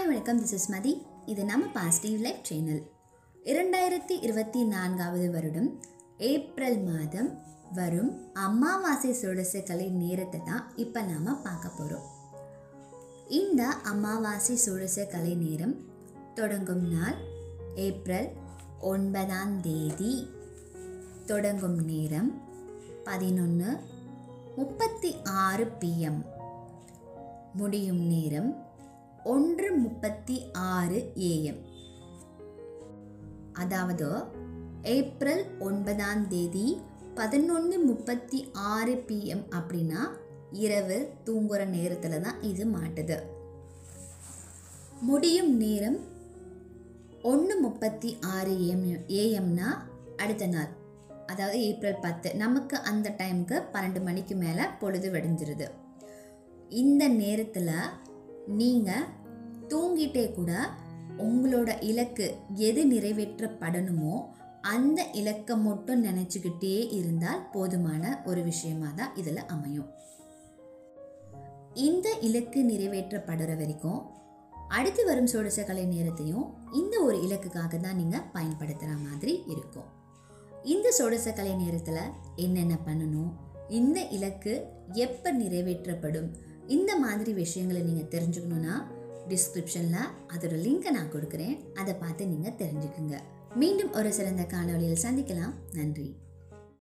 Hi வணக்கம், this is மதி. இது நம்ம பாசிட்டிவ் லைஃப் சேனல். 2024 வருடம் ஏப்ரல் மாதம் வரும் அமாவாசை சோடசக்கலை நேரத்தை தான் இப்போ நாம் பார்க்க போகிறோம். இந்த அமாவாசை சோடசக்கலை நேரம் தொடங்கும் நாள் ஏப்ரல் 9 தொடங்கும் நேரம் 11:36 PM. முடியும் நேரம் 1:36 AM. அதாவது ஏப்ரல் 9 11:36 PM அப்படின்னா இரவு தூங்குற நேரத்தில் தான் இது மாட்டுது. முடியும் நேரம் 1:36 AM அடுத்த நாள், அதாவது ஏப்ரல் 10. நமக்கு அந்த டைமுக்கு 12 மணிக்கு மேலே பொழுது வெடிஞ்சிருது. இந்த நேரத்தில் நீங்கள் தூங்கிட்டே கூட உங்களோட இலக்கு எது நிறைவேற்றப்படணுமோ அந்த இலக்கை மட்டும் நினச்சிக்கிட்டே இருந்தால் போதுமான ஒரு விஷயமாக தான் இதில் அமையும். இந்த இலக்கு நிறைவேற்றப்படுற வரைக்கும் அடுத்து வரும் சோடசக்கலை நேரத்தையும் இந்த ஒரு இலக்குக்காக தான் நீங்கள் பயன்படுத்துகிற மாதிரி இருக்கும். இந்த சோடசக்கலை நேரத்தில் என்னென்ன பண்ணணும், இந்த இலக்கு எப்போ நிறைவேற்றப்படும், இந்த மாதிரி விஷயங்களை நீங்கள் தெரிஞ்சுக்கணுன்னா டிஸ்கிரிப்ஷனில் அதோட லிங்கை நான் கொடுக்குறேன். அதை பார்த்து நீங்கள் தெரிஞ்சுக்குங்க. மீண்டும் ஒரு சிறந்த காணொளியில் சந்திக்கலாம். நன்றி.